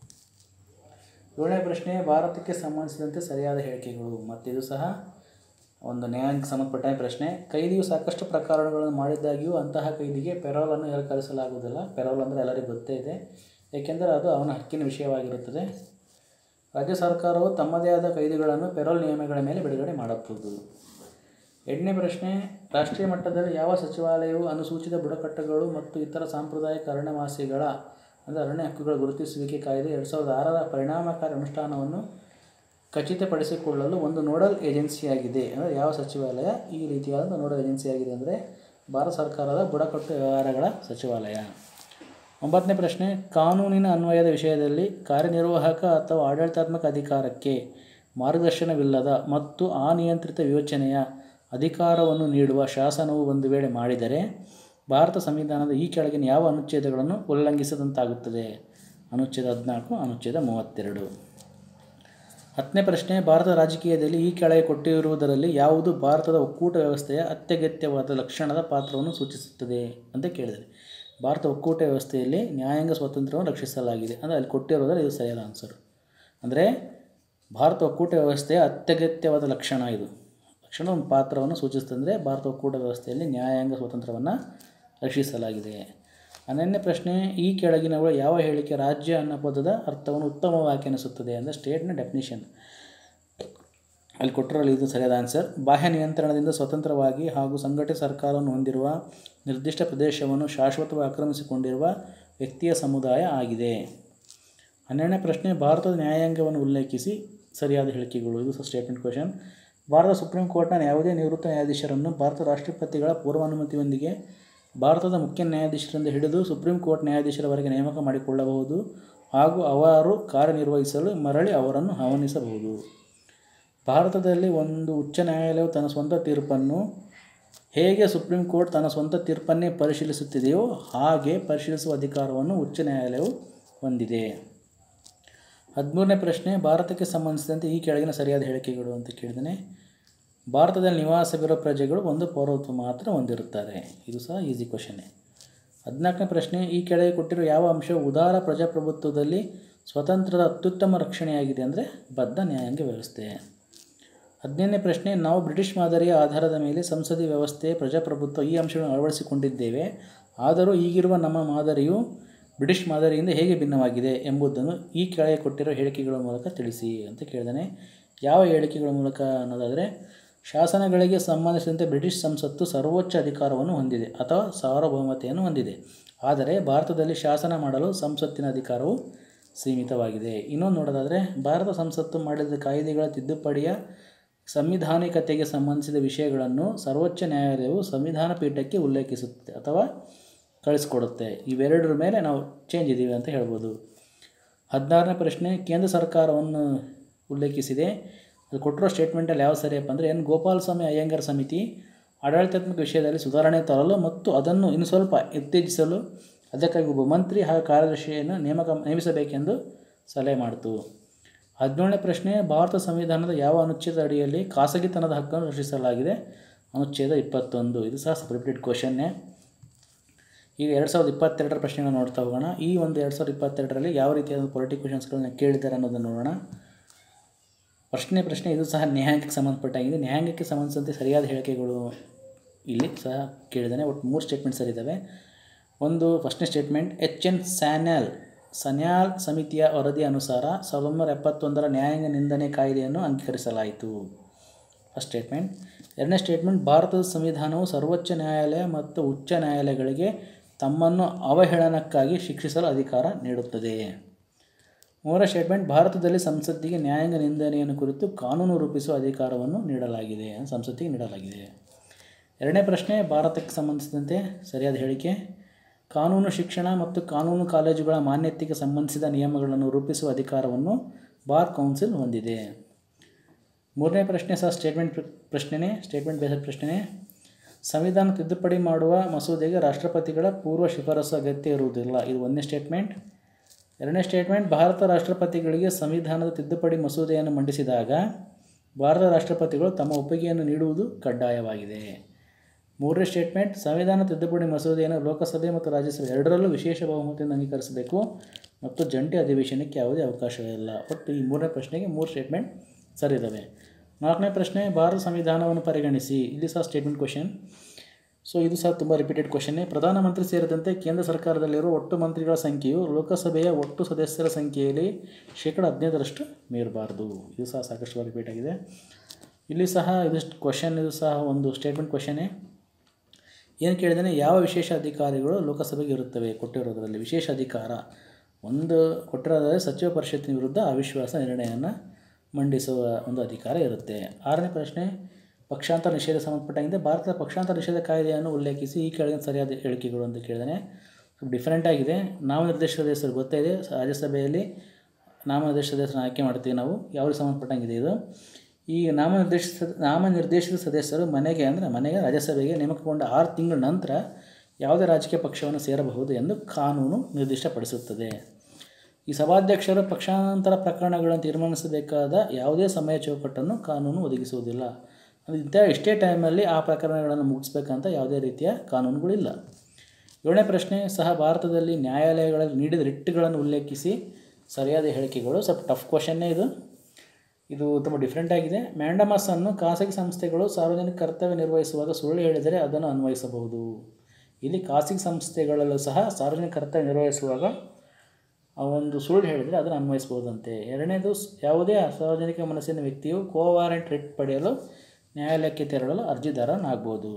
ಏಳನೇ ಪ್ರಶ್ನೆ, ಭಾರತಕ್ಕೆ ಸಂಬಂಧಿಸಿದಂತೆ ಸರಿಯಾದ ಹೇಳಿಕೆಗಳು. ಮತ್ತು ಇದು ಸಹ ಒಂದು ನ್ಯಾಯಾಂಗಕ್ಕೆ ಸಂಬಂಧಪಟ್ಟ ಪ್ರಶ್ನೆ. ಕೈದಿಯು ಸಾಕಷ್ಟು ಪ್ರಕರಣಗಳನ್ನು ಮಾಡಿದ್ದಾಗಿಯೂ ಅಂತಹ ಕೈದಿಗೆ ಪೆರೋಲನ್ನು ನಿರಾಕರಿಸಲಾಗುವುದಿಲ್ಲ. ಪೆರೋಲ್ ಅಂದರೆ ಎಲ್ಲರಿಗೂ ಗೊತ್ತೇ ಇದೆ, ಏಕೆಂದರೆ ಅದು ಅವನ ಹಕ್ಕಿನ ವಿಷಯವಾಗಿರುತ್ತದೆ. ರಾಜ್ಯ ಸರ್ಕಾರವು ತಮ್ಮದೇ ಆದ ಕೈದಿಗಳನ್ನು ಪೆರೋಲ್ ನಿಯಮಗಳ ಮೇಲೆ ಬಿಡುಗಡೆ ಮಾಡಬಹುದು. ಎಂಟನೇ ಪ್ರಶ್ನೆ, ರಾಷ್ಟ್ರೀಯ ಮಟ್ಟದಲ್ಲಿ ಯಾವ ಸಚಿವಾಲಯವು ಅನುಸೂಚಿತ ಬುಡಕಟ್ಟುಗಳು ಮತ್ತು ಇತರ ಸಾಂಪ್ರದಾಯಿಕ ಅರಣ್ಯವಾಸಿಗಳ ಅರಣ್ಯ ಹಕ್ಕುಗಳ ಗುರುತಿಸುವಿಕೆ ಕಾಯ್ದೆ 2006ರ ಪರಿಣಾಮಕಾರಿ ಅನುಷ್ಠಾನವನ್ನು ಖಚಿತಪಡಿಸಿಕೊಳ್ಳಲು ಒಂದು ನೋಡಲ್ ಏಜೆನ್ಸಿಯಾಗಿದೆ. ಅಂದರೆ ಯಾವ ಸಚಿವಾಲಯ ಈ ರೀತಿಯಾದ ನೋಡಲ್ ಏಜೆನ್ಸಿಯಾಗಿದೆ ಅಂದರೆ ಭಾರತ ಸರ್ಕಾರದ ಬುಡಕಟ್ಟು ವ್ಯವಹಾರಗಳ ಸಚಿವಾಲಯ. 9ನೇ ಪ್ರಶ್ನೆ, ಕಾನೂನಿನ ಅನ್ವಯದ ವಿಷಯದಲ್ಲಿ ಕಾರ್ಯನಿರ್ವಾಹಕ ಅಥವಾ ಆಡಳಿತಾತ್ಮಕ ಅಧಿಕಾರಕ್ಕೆ ಮಾರ್ಗದರ್ಶನವಿಲ್ಲದ ಮತ್ತು ಅನಿಯಂತ್ರಿತ ವಿವೇಚನೆಯ ಅಧಿಕಾರವನ್ನು ನೀಡುವ ಶಾಸನವು ಒಂದು ವೇಳೆ ಮಾಡಿದರೆ ಭಾರತ ಸಂವಿಧಾನದ ಈ ಕೆಳಗಿನ ಯಾವ ಅನುಚ್ಛೇದಗಳನ್ನು ಉಲ್ಲಂಘಿಸಿದಂತಾಗುತ್ತದೆ? ಅನುಚ್ಛೇದ 14, ಅನುಚ್ಛೇದ 32. 10ನೇ ಪ್ರಶ್ನೆ, ಭಾರತದ ರಾಜಕೀಯದಲ್ಲಿ ಈ ಕೆಳಗೆ ಕೊಟ್ಟಿರುವುದರಲ್ಲಿ ಯಾವುದು ಭಾರತದ ಒಕ್ಕೂಟ ವ್ಯವಸ್ಥೆಯ ಅತ್ಯಗತ್ಯವಾದ ಲಕ್ಷಣದ ಪಾತ್ರವನ್ನು ಸೂಚಿಸುತ್ತದೆ ಅಂತ ಕೇಳಿದರೆ, ಭಾರತ ಒಕ್ಕೂಟ ವ್ಯವಸ್ಥೆಯಲ್ಲಿ ನ್ಯಾಯಾಂಗ ಸ್ವಾತಂತ್ರ್ಯವನ್ನು ರಕ್ಷಿಸಲಾಗಿದೆ. ಅಂದರೆ ಅಲ್ಲಿ ಕೊಟ್ಟಿರೋದ್ರಲ್ಲಿ ಇದು ಸರಿಯಾದ ಆನ್ಸರ್. ಅಂದರೆ ಭಾರತ ಒಕ್ಕೂಟ ವ್ಯವಸ್ಥೆಯ ಅತ್ಯಗತ್ಯವಾದ ಲಕ್ಷಣ, ಇದು ಲಕ್ಷಣ ಒಂದು ಪಾತ್ರವನ್ನು ಸೂಚಿಸ್ತಂದರೆ ಭಾರತ ಒಕ್ಕೂಟ ವ್ಯವಸ್ಥೆಯಲ್ಲಿ ನ್ಯಾಯಾಂಗ ಸ್ವಾತಂತ್ರ್ಯವನ್ನು ರಕ್ಷಿಸಲಾಗಿದೆ. 11ನೇ ಪ್ರಶ್ನೆ, ಈ ಕೆಳಗಿನವುಗಳ ಯಾವ ಹೇಳಿಕೆ ರಾಜ್ಯ ಅನ್ನೋ ಪದದ ಅರ್ಥವನ್ನು ಉತ್ತಮವಾಗಿ ವ್ಯಾಖ್ಯಾನಿಸುತ್ತದೆ? ಅಂದರೆ ಸ್ಟೇಟ್ನ ಡೆಫಿನಿಷನ್ ಅಲ್ಲಿ ಕೊಟ್ಟಿರೋಲ್ಲಿ ಇದು ಸರಿಯಾದ ಆನ್ಸರ್. ಬಾಹ್ಯ ನಿಯಂತ್ರಣದಿಂದ ಸ್ವತಂತ್ರವಾಗಿ ಹಾಗೂ ಸಂಘಟಿತ ಸರ್ಕಾರವನ್ನು ಹೊಂದಿರುವ ನಿರ್ದಿಷ್ಟ ಪ್ರದೇಶವನ್ನು ಶಾಶ್ವತವಾಗಿ ಆಕ್ರಮಿಸಿಕೊಂಡಿರುವ ವ್ಯಕ್ತಿಯ ಸಮುದಾಯ ಆಗಿದೆ. 12ನೇ ಪ್ರಶ್ನೆ, ಭಾರತದ ನ್ಯಾಯಾಂಗವನ್ನು ಉಲ್ಲೇಖಿಸಿ ಸರಿಯಾದ ಹೇಳಿಕೆಗಳು. ಇದು ಸಹ ಸ್ಟೇಟ್ಮೆಂಟ್ ಕ್ವೆಶನ್. ಭಾರತ ಸುಪ್ರೀಂ ಕೋರ್ಟ್ನ ಯಾವುದೇ ನಿವೃತ್ತ ನ್ಯಾಯಾಧೀಶರನ್ನು ಭಾರತ ರಾಷ್ಟ್ರಪತಿಗಳ ಪೂರ್ವಾನುಮತಿಯೊಂದಿಗೆ ಭಾರತದ ಮುಖ್ಯ ನ್ಯಾಯಾಧೀಶರಿಂದ ಹಿಡಿದು ಸುಪ್ರೀಂ ಕೋರ್ಟ್ ನ್ಯಾಯಾಧೀಶರವರೆಗೆ ನೇಮಕ ಮಾಡಿಕೊಳ್ಳಬಹುದು ಹಾಗೂ ಅವರು ಕಾರ್ಯನಿರ್ವಹಿಸಲು ಮರಳಿ ಅವರನ್ನು ಆಹ್ವಾನಿಸಬಹುದು. ಭಾರತದಲ್ಲಿ ಒಂದು ಉಚ್ಚ ನ್ಯಾಯಾಲಯವು ತನ್ನ ಸ್ವಂತ ತೀರ್ಪನ್ನು ಹೇಗೆ ಸುಪ್ರೀಂ ಕೋರ್ಟ್ ತನ್ನ ಸ್ವಂತ ತೀರ್ಪನ್ನೇ ಪರಿಶೀಲಿಸುತ್ತಿದೆಯೋ ಹಾಗೆ ಪರಿಶೀಲಿಸುವ ಅಧಿಕಾರವನ್ನು ಉಚ್ಚ ನ್ಯಾಯಾಲಯವು ಹೊಂದಿದೆ. 13ನೇ ಪ್ರಶ್ನೆ, ಭಾರತಕ್ಕೆ ಸಂಬಂಧಿಸಿದಂತೆ ಈ ಕೆಳಗಿನ ಸರಿಯಾದ ಹೇಳಿಕೆಗಳು ಅಂತ ಕೇಳಿದ್ದೇನೆ. ಭಾರತದಲ್ಲಿ ನಿವಾಸವಿರುವ ಪ್ರಜೆಗಳು ಒಂದು ಪೌರತ್ವ ಮಾತ್ರ ಹೊಂದಿರುತ್ತಾರೆ. ಇದು ಸಹ ಈಸಿ ಕ್ವಶನ್ನೇ. 14ನೇ ಪ್ರಶ್ನೆ, ಈ ಕೆಳಗೆ ಕೊಟ್ಟಿರುವ ಯಾವ ಅಂಶವು ಉದಾರ ಪ್ರಜಾಪ್ರಭುತ್ವದಲ್ಲಿ ಸ್ವತಂತ್ರದ ಅತ್ಯುತ್ತಮ ರಕ್ಷಣೆಯಾಗಿದೆ? ಅಂದರೆ ಬದ್ಧ ನ್ಯಾಯಾಂಗ ವ್ಯವಸ್ಥೆ. 15ನೇ ಪ್ರಶ್ನೆ, ನಾವು ಬ್ರಿಟಿಷ್ ಮಾದರಿಯ ಆಧಾರದ ಮೇಲೆ ಸಂಸದೀಯ ವ್ಯವಸ್ಥೆ, ಪ್ರಜಾಪ್ರಭುತ್ವ ಈ ಅಂಶಗಳನ್ನು ಅಳವಡಿಸಿಕೊಂಡಿದ್ದೇವೆ. ಆದರೂ ಈಗಿರುವ ನಮ್ಮ ಮಾದರಿಯು ಬ್ರಿಟಿಷ್ ಮಾದರಿಯಿಂದ ಹೇಗೆ ಭಿನ್ನವಾಗಿದೆ ಎಂಬುದನ್ನು ಈ ಕೆಳಗೆ ಕೊಟ್ಟಿರೋ ಹೇಳಿಕೆಗಳ ಮೂಲಕ ತಿಳಿಸಿ ಅಂತ ಕೇಳಿದಾನೆ. ಯಾವ ಹೇಳಿಕೆಗಳ ಮೂಲಕ ಅನ್ನೋದಾದರೆ, ಶಾಸನಗಳಿಗೆ ಸಂಬಂಧಿಸಿದಂತೆ ಬ್ರಿಟಿಷ್ ಸಂಸತ್ತು ಸರ್ವೋಚ್ಚ ಅಧಿಕಾರವನ್ನು ಹೊಂದಿದೆ ಅಥವಾ ಸಾರ್ವಭೌಮತೆಯನ್ನು ಹೊಂದಿದೆ. ಆದರೆ ಭಾರತದಲ್ಲಿ ಶಾಸನ ಮಾಡಲು ಸಂಸತ್ತಿನ ಅಧಿಕಾರವು ಸೀಮಿತವಾಗಿದೆ. ಇನ್ನೊಂದು ನೋಡೋದಾದರೆ, ಭಾರತ ಸಂಸತ್ತು ಮಾಡಿದ ಕಾಯ್ದೆಗಳ ತಿದ್ದುಪಡಿಯ ಸಂವಿಧಾನಿಕತೆಗೆ ಸಂಬಂಧಿಸಿದ ವಿಷಯಗಳನ್ನು ಸರ್ವೋಚ್ಚ ನ್ಯಾಯಾಲಯವು ಸಂವಿಧಾನ ಪೀಠಕ್ಕೆ ಉಲ್ಲೇಖಿಸುತ್ತದೆ ಅಥವಾ ಕಳಿಸ್ಕೊಡುತ್ತೆ. ಇವೆರಡರ ಮೇಲೆ ನಾವು ಚೇಂಜ್ ಇದ್ದೀವಿ ಅಂತ ಹೇಳ್ಬೋದು. 16ನೇ ಪ್ರಶ್ನೆ, ಕೇಂದ್ರ ಸರ್ಕಾರವನ್ನು ಉಲ್ಲೇಖಿಸಿದೆ. ಅದು ಕೊಟ್ಟಿರೋ ಸ್ಟೇಟ್ಮೆಂಟಲ್ಲಿ ಯಾವ ಸರಿಯಪ್ಪ ಅಂದರೆ, ಎನ್ ಗೋಪಾಲಸ್ವಾಮಿ ಅಯ್ಯಂಗಾರ್ ಸಮಿತಿ ಆಡಳಿತಾತ್ಮಕ ವಿಷಯದಲ್ಲಿ ಸುಧಾರಣೆ ತರಲು ಮತ್ತು ಅದನ್ನು ಇನ್ನು ಸ್ವಲ್ಪ ಉತ್ತೇಜಿಸಲು ಅದಕ್ಕಾಗಿ ಒಬ್ಬ ಮಂತ್ರಿ ಹಾಗೂ ಕಾರ್ಯದರ್ಶಿಯನ್ನು ನೇಮಿಸಬೇಕೆಂದು ಸಲಹೆ ಮಾಡಿತು. 17ನೇ ಪ್ರಶ್ನೆ, ಭಾರತ ಸಂವಿಧಾನದ ಯಾವ ಅನುಚ್ಛೇದ ಅಡಿಯಲ್ಲಿ ಖಾಸಗಿತನದ ಹಕ್ಕನ್ನು ರಕ್ಷಿಸಲಾಗಿದೆ? ಅನುಚ್ಛೇದ 21. ಇದು ಸಹ ರಿಪೀಟೆಡ್ ಕ್ವಶನ್ನೇ. ಈಗ 2022ರ ಪ್ರಶ್ನೆಗಳನ್ನು ನೋಡ್ತಾ ಹೋಗೋಣ. ಈ ಒಂದು 2022ರಲ್ಲಿ ಯಾವ ರೀತಿಯಾದ ಪೊಲಿಟಿಕ್ ಕ್ವಶನ್ಸ್ಗಳನ್ನ ಕೇಳಿದ್ದಾರೆ ಅನ್ನೋದನ್ನು ನೋಡೋಣ. ಪ್ರಶ್ನೆ ಇದು ಸಹ ನ್ಯಾಯಾಂಗಕ್ಕೆ ಸಂಬಂಧಪಟ್ಟಾಗಿದೆ. ನ್ಯಾಯಾಂಗಕ್ಕೆ ಸಂಬಂಧಿಸಿದಂತೆ ಸರಿಯಾದ ಹೇಳಿಕೆಗಳು ಇಲ್ಲಿ ಸಹ ಕೇಳಿದ್ದಾನೆ. ಒಟ್ಟು 3 ಸ್ಟೇಟ್ಮೆಂಟ್ ಸರಿದ್ದಾವೆ. ಒಂದು ಫಸ್ಟ್ನೇ ಸ್ಟೇಟ್ಮೆಂಟ್, ಎಚ್.ಎನ್. ಸನ್ಯಾಲ್ ಸಮಿತಿಯ ವರದಿ ಅನುಸಾರ 1971ರ ನ್ಯಾಯಾಂಗ ನಿಂದನೆ ಕಾಯ್ದೆಯನ್ನು ಅಂಗೀಕರಿಸಲಾಯಿತು. First statement. ಎರಡನೇ ಸ್ಟೇಟ್ಮೆಂಟ್, ಭಾರತದ ಸಂವಿಧಾನವು ಸರ್ವೋಚ್ಚ ನ್ಯಾಯಾಲಯ ಮತ್ತು ಉಚ್ಚ ನ್ಯಾಯಾಲಯಗಳಿಗೆ ತಮ್ಮನ್ನು ಅವಹೇಳನಕ್ಕಾಗಿ ಶಿಕ್ಷಿಸಲು ಅಧಿಕಾರ ನೀಡುತ್ತದೆ. ಮೂರನೇ ಸ್ಟೇಟ್ಮೆಂಟ್, ಭಾರತದಲ್ಲಿ ಸಂಸತ್ತಿಗೆ ನ್ಯಾಯಾಂಗ ನಿಂದನೆಯನ್ನು ಕುರಿತು ಕಾನೂನು ರೂಪಿಸುವ ಅಧಿಕಾರವನ್ನು ನೀಡಲಾಗಿದೆ, ಸಂಸತ್ತಿಗೆ ನೀಡಲಾಗಿದೆ. ಎರಡನೇ ಪ್ರಶ್ನೆ, ಭಾರತಕ್ಕೆ ಸಂಬಂಧಿಸಿದಂತೆ ಸರಿಯಾದ ಹೇಳಿಕೆ, ಕಾನೂನು ಶಿಕ್ಷಣ ಮತ್ತು ಕಾನೂನು ಕಾಲೇಜುಗಳ ಮಾನ್ಯತೆಗೆ ಸಂಬಂಧಿಸಿದ ನಿಯಮಗಳನ್ನು ರೂಪಿಸುವ ಅಧಿಕಾರವನ್ನು ಬಾರ್ ಕೌನ್ಸಿಲ್ ಹೊಂದಿದೆ. ಮೂರನೇ ಪ್ರಶ್ನೆ ಸಹ ಸ್ಟೇಟ್ಮೆಂಟ್ ಬೇಸ್ಡ್ ಪ್ರಶ್ನೆ. ಸಂವಿಧಾನ ತಿದ್ದುಪಡಿ ಮಾಡುವ ಮಸೂದೆಗೆ ರಾಷ್ಟ್ರಪತಿಗಳ ಪೂರ್ವ ಶಿಫಾರಸು ಅಗತ್ಯ ಇರುವುದಿಲ್ಲ. ಇದು ಒಂದನೇ ಸ್ಟೇಟ್ಮೆಂಟ್. ಎರಡನೇ ಸ್ಟೇಟ್ಮೆಂಟ್, ಭಾರತ ರಾಷ್ಟ್ರಪತಿಗಳಿಗೆ ಸಂವಿಧಾನದ ತಿದ್ದುಪಡಿ ಮಸೂದೆಯನ್ನು ಮಂಡಿಸಿದಾಗ ಭಾರತದ ರಾಷ್ಟ್ರಪತಿಗಳು ತಮ್ಮ ಒಪ್ಪಿಗೆಯನ್ನು ನೀಡುವುದು ಕಡ್ಡಾಯವಾಗಿದೆ. ಮೂರನೇ ಸ್ಟೇಟ್ಮೆಂಟ್, ಸಂವಿಧಾನ ತಿದ್ದುಪಡಿ ಮಸೂದೆಯನ್ನು ಲೋಕಸಭೆ ಮತ್ತು ರಾಜ್ಯಸಭೆ ಎರಡರಲ್ಲೂ ವಿಶೇಷ ಬಹುಮತದಿಂದ ಅಂಗೀಕರಿಸಬೇಕು ಮತ್ತು ಜಂಟಿ ಅಧಿವೇಶನಕ್ಕೆ ಯಾವುದೇ ಅವಕಾಶವಿಲ್ಲ. ಒಟ್ಟು ಈ ಮೂರನೇ ಪ್ರಶ್ನೆಗೆ 3 ಸ್ಟೇಟ್ಮೆಂಟ್ ಸರಿ ಇದ್ದಾವೆ. 4ನೇ ಪ್ರಶ್ನೆ, ಭಾರತ ಸಂವಿಧಾನವನ್ನು ಪರಿಗಣಿಸಿ. ಇಲ್ಲಿ ಸಹ ಸ್ಟೇಟ್ಮೆಂಟ್ ಕ್ವಶನ್. ಸೊ ಇದು ಸಹ ತುಂಬ ರಿಪೀಟೆಡ್ ಕ್ವಶನ್ನೇ. ಪ್ರಧಾನಮಂತ್ರಿ ಸೇರಿದಂತೆ ಕೇಂದ್ರ ಸರ್ಕಾರದಲ್ಲಿರುವ ಒಟ್ಟು ಮಂತ್ರಿಗಳ ಸಂಖ್ಯೆಯು ಲೋಕಸಭೆಯ ಒಟ್ಟು ಸದಸ್ಯರ ಸಂಖ್ಯೆಯಲ್ಲಿ 15% ಮೀರಬಾರದು. ಇದು ಸಹ ಸಾಕಷ್ಟು ರಿಪೀಟ್ ಆಗಿದೆ. ಇಲ್ಲಿ ಸಹ ಇದು ಕ್ವಶನ್, ಇದು ಸಹ ಒಂದು ಸ್ಟೇಟ್ಮೆಂಟ್ ಕ್ವಶನ್ನೇ. ಏನು ಕೇಳಿದ್ದೇನೆ, ಯಾವ ವಿಶೇಷ ಅಧಿಕಾರಿಗಳು ಲೋಕಸಭೆಗೆ ಇರುತ್ತವೆ? ಕೊಟ್ಟಿರೋದರಲ್ಲಿ ವಿಶೇಷ ಅಧಿಕಾರ ಒಂದು ಕೊಟ್ಟಿರೋದಾದರೆ ಸಚಿವ ಪರಿಷತ್ತಿನ ವಿರುದ್ಧ ಅವಿಶ್ವಾಸ ನಿರ್ಣಯವನ್ನು ಮಂಡಿಸುವ ಒಂದು ಅಧಿಕಾರ ಇರುತ್ತೆ. 6ನೇ ಪ್ರಶ್ನೆ, ಪಕ್ಷಾಂತರ ನಿಷೇಧ ಸಂಬಂಧಪಟ್ಟಂತೆ ಭಾರತದ ಪಕ್ಷಾಂತರ ನಿಷೇಧ ಕಾಯ್ದೆಯನ್ನು ಉಲ್ಲೇಖಿಸಿ ಈ ಕೆಳಗಿನ ಸರಿಯಾದ ಹೇಳಿಕೆಗಳು ಅಂತ ಕೇಳಿದಾನೆ. ಸ್ವಲ್ಪ ಡಿಫ್ರೆಂಟ್ ಆಗಿದೆ. ನಾಮನಿರ್ದೇಶಿತ ಸದಸ್ಯರು ಗೊತ್ತಾಯಿದೆ, ರಾಜ್ಯಸಭೆಯಲ್ಲಿ ನಾಮನಿರ್ದೇಶಿತ ಸದಸ್ಯರನ್ನು ಆಯ್ಕೆ ಮಾಡ್ತೀವಿ ನಾವು. ಯಾವ್ರಿಗೆ ಸಂಬಂಧಪಟ್ಟಂಗಿದೆ ಇದು? ಈ ನಾಮನಿರ್ದೇಶಿತ ಸದಸ್ಯರು ಮನೆಗೆ ರಾಜ್ಯಸಭೆಗೆ ನೇಮಕಗೊಂಡ 6 ತಿಂಗಳ ನಂತರ ಯಾವುದೇ ರಾಜಕೀಯ ಪಕ್ಷವನ್ನು ಸೇರಬಹುದು ಎಂದು ಕಾನೂನು ನಿರ್ದಿಷ್ಟಪಡಿಸುತ್ತದೆ. ಈ ಸಭಾಧ್ಯಕ್ಷರು ಪಕ್ಷಾಂತರ ಪ್ರಕರಣಗಳನ್ನು ತೀರ್ಮಾನಿಸಬೇಕಾದ ಯಾವುದೇ ಸಮಯ ಚೌಕಟ್ಟನ್ನು ಕಾನೂನು ಒದಗಿಸುವುದಿಲ್ಲ. ಇಷ್ಟೇ ಟೈಮಲ್ಲಿ ಆ ಪ್ರಕರಣಗಳನ್ನು ಮುಗಿಸ್ಬೇಕಂತ ಯಾವುದೇ ರೀತಿಯ ಕಾನೂನುಗಳಿಲ್ಲ. 7ನೇ ಪ್ರಶ್ನೆ, ಸಹ ಭಾರತದಲ್ಲಿ ನ್ಯಾಯಾಲಯಗಳಲ್ಲಿ ನೀಡಿದ ರಿಟ್ಗಳನ್ನು ಉಲ್ಲೇಖಿಸಿ ಸರಿಯಾದ ಹೇಳಿಕೆಗಳು. ಸ್ವಲ್ಪ ಟಫ್ ಕ್ವಶನ್ನೇ ಇದು ತುಂಬ ಡಿಫ್ರೆಂಟ್ ಆಗಿದೆ. ಮ್ಯಾಂಡಮಸನ್ನು ಖಾಸಗಿ ಸಂಸ್ಥೆಗಳು ಸಾರ್ವಜನಿಕ ಕರ್ತವ್ಯ ನಿರ್ವಹಿಸುವಾಗ ಸುಳ್ಳು ಹೇಳಿದರೆ ಅದನ್ನು ಅನ್ವಯಿಸಬಹುದು. ಇಲ್ಲಿ ಖಾಸಗಿ ಸಂಸ್ಥೆಗಳಲ್ಲೂ ಸಹ ಸಾರ್ವಜನಿಕ ಕರ್ತವ್ಯ ನಿರ್ವಹಿಸುವಾಗ ಒಂದು ಸುಳ್ಳು ಹೇಳಿದರೆ ಅದನ್ನು ಅನ್ವಯಿಸಬಹುದಂತೆ. 2ನೇದು, ಯಾವುದೇ ಸಾರ್ವಜನಿಕ ಮನಸ್ಸಿನ ವ್ಯಕ್ತಿಯು ಕೋವಾರೆಂಟ್ ರಿಟ್ ಪಡೆಯಲು ನ್ಯಾಯಾಲಯಕ್ಕೆ ತೆರಳಲು ಅರ್ಜಿದಾರನಾಗಬಹುದು.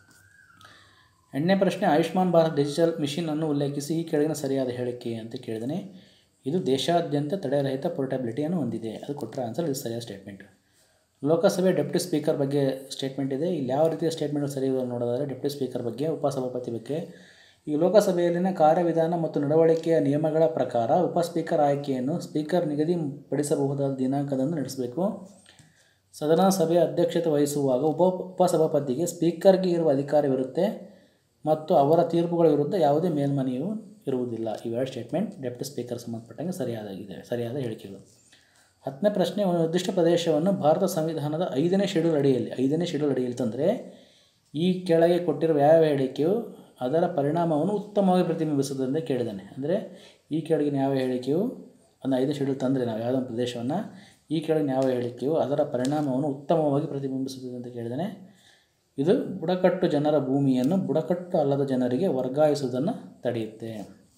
8ನೇ ಪ್ರಶ್ನೆ, ಆಯುಷ್ಮಾನ್ ಭಾರತ್ ಡಿಜಿಟಲ್ ಮಿಷನ್ ಅನ್ನು ಉಲ್ಲೇಖಿಸಿ ಈ ಕೆಳಗಿನ ಸರಿಯಾದ ಹೇಳಿಕೆ ಅಂತ ಕೇಳಿದಾನೆ. ಇದು ದೇಶಾದ್ಯಂತ ತಡೆರಹಿತ ಪೋರ್ಟಬಿಲಿಟಿಯನ್ನು ಹೊಂದಿದೆ. ಅದು ಕೊಟ್ಟರೆ ಆನ್ಸರ್. ಇದು ಸರಿಯಾದ ಸ್ಟೇಟ್ಮೆಂಟ್. ಲೋಕಸಭೆ ಡೆಪ್ಯೂಟಿ ಸ್ಪೀಕರ್ ಬಗ್ಗೆ ಸ್ಟೇಟ್ಮೆಂಟ್ ಇದೆ. ಇಲ್ಲಿ ಯಾವ ರೀತಿಯ ಸ್ಟೇಟ್ಮೆಂಟ್ ಸರಿ ನೋಡೋದಾದರೆ ಡೆಪ್ಯೂಟಿ ಸ್ಪೀಕರ್ ಬಗ್ಗೆ, ಉಪಸಭಾಪತಿ ಬಗ್ಗೆ. ಈ ಲೋಕಸಭೆಯಲ್ಲಿನ ಕಾರ್ಯವಿಧಾನ ಮತ್ತು ನಡವಳಿಕೆಯ ನಿಯಮಗಳ ಪ್ರಕಾರ ಉಪಸ್ಪೀಕರ್ ಆಯ್ಕೆಯನ್ನು ಸ್ಪೀಕರ್ ನಿಗದಿಪಡಿಸಬಹುದಾದ ದಿನಾಂಕದಂದು ನಡೆಸಬೇಕು. ಸದನ ಸಭೆಯ ಅಧ್ಯಕ್ಷತೆ ವಹಿಸುವಾಗ ಉಪಸಭಾಪತಿಗೆ ಸ್ಪೀಕರ್ಗೆ ಇರುವ ಅಧಿಕಾರವಿರುತ್ತೆ ಮತ್ತು ಅವರ ತೀರ್ಪುಗಳ ವಿರುದ್ಧ ಯಾವುದೇ ಮೇಲ್ಮನೆಯೂ ಇರುವುದಿಲ್ಲ. ಇವೆರಡು ಸ್ಟೇಟ್ಮೆಂಟ್ ಡೆಪ್ಯೂಟಿ ಸ್ಪೀಕರ್ ಸಂಬಂಧಪಟ್ಟಂಗೆ ಸರಿಯಾದ ಹೇಳಿಕೆಗಳು. 10ನೇ ಪ್ರಶ್ನೆ, ಒಂದು ನಿರ್ದಿಷ್ಟ ಪ್ರದೇಶವನ್ನು ಭಾರತ ಸಂವಿಧಾನದ 5ನೇ ಶೆಡ್ಯೂಲ್ ಅಡಿಯಲ್ಲಿ ತಂದರೆ ಈ ಕೆಳಗೆ ಕೊಟ್ಟಿರುವ ಯಾವ ಹೇಳಿಕೆಯು ಅದರ ಪರಿಣಾಮವನ್ನು ಉತ್ತಮವಾಗಿ ಪ್ರತಿಬಿಂಬಿಸುತ್ತದೆ ಅಂತ ಕೇಳಿದ್ದಾನೆ. ಅಂದರೆ ಈ ಕೆಳಗಿನ ಯಾವ ಹೇಳಿಕೆಯು ಒಂದು 5ನೇ ಶೆಡ್ಯೂಲ್ ತಂದರೆ ನಾವು ಯಾವುದೋ ಒಂದು ಪ್ರದೇಶವನ್ನು ಈ ಕೆಳಗಿನ ಯಾವ ಹೇಳಿಕೆಯು ಅದರ ಪರಿಣಾಮವನ್ನು ಉತ್ತಮವಾಗಿ ಪ್ರತಿಬಿಂಬಿಸುತ್ತದೆ ಅಂತ ಕೇಳಿದ್ದಾನೆ. ಇದು ಬುಡಕಟ್ಟು ಜನರ ಭೂಮಿಯನ್ನು ಬುಡಕಟ್ಟು ಅಲ್ಲದ ಜನರಿಗೆ ವರ್ಗಾಯಿಸುವುದನ್ನು ತಡೆಯುತ್ತೆ.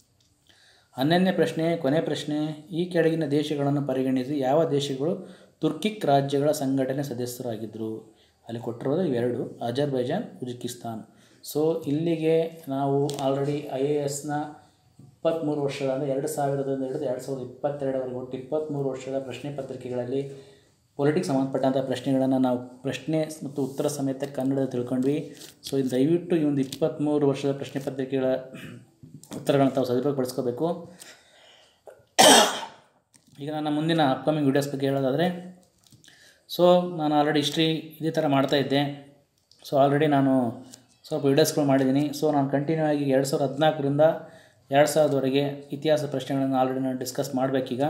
11ನೇ ಪ್ರಶ್ನೆ, ಕೊನೆ ಪ್ರಶ್ನೆ, ಈ ಕೆಳಗಿನ ದೇಶಗಳನ್ನು ಪರಿಗಣಿಸಿ ಯಾವ ದೇಶಗಳು ತುರ್ಕಿಕ್ ರಾಜ್ಯಗಳ ಸಂಘಟನೆ ಸದಸ್ಯರಾಗಿದ್ದರು? ಅಲ್ಲಿ ಕೊಟ್ಟಿರೋದು ಇವೆರಡು, ಅಜರ್ಬೈಜಾನ್, ಉಜ್ಬೇಕಿಸ್ತಾನ್. ಸೊ ಇಲ್ಲಿಗೆ ನಾವು ಆಲ್ರೆಡಿ IASನ 23 ವರ್ಷದ ಅಂದರೆ 2000ರಿಂದ ಹಿಡಿದು 2022ವರೆಗೆ ಒಟ್ಟು 23 ವರ್ಷದ ಪ್ರಶ್ನೆ ಪತ್ರಿಕೆಗಳಲ್ಲಿ ಪೊಲಿಟಿಕ್ಸ್ ಸಂಬಂಧಪಟ್ಟಂಥ ಪ್ರಶ್ನೆಗಳನ್ನು ನಾವು ಪ್ರಶ್ನೆ ಮತ್ತು ಉತ್ತರ ಸಮೇತ ಕನ್ನಡದಲ್ಲಿ ತಿಳ್ಕೊಂಡ್ವಿ. ಸೊ ಇದು ದಯವಿಟ್ಟು ಈ ಒಂದು 23 ವರ್ಷದ ಪ್ರಶ್ನೆ ಪತ್ರಿಕೆಗಳ ಉತ್ತರಗಳನ್ನು ತಾವು ಸದುಪಯೋಗಪಡಿಸ್ಕೋಬೇಕು. ಈಗ ನನ್ನ ಮುಂದಿನ ಅಪ್ಕಮಿಂಗ್ ವೀಡಿಯೋಸ್ ಬಗ್ಗೆ ಹೇಳೋದಾದರೆ, ಸೊ ನಾನು ಆಲ್ರೆಡಿ ಹಿಸ್ಟ್ರಿ ಇದೇ ಥರ ಮಾಡ್ತಾಯಿದ್ದೆ. ಸೊ ಆಲ್ರೆಡಿ ನಾನು ಸ್ವಲ್ಪ ವೀಡಿಯೋಸ್ಗಳು ಮಾಡಿದ್ದೀನಿ. ಸೊ ನಾನು ಕಂಟಿನ್ಯೂ ಆಗಿ 2014ರಿಂದ 2000ವರೆಗೆ ಇತಿಹಾಸ ಪ್ರಶ್ನೆಗಳನ್ನು ಆಲ್ರೆಡಿ ನಾನು ಡಿಸ್ಕಸ್ ಮಾಡಬೇಕೀಗ.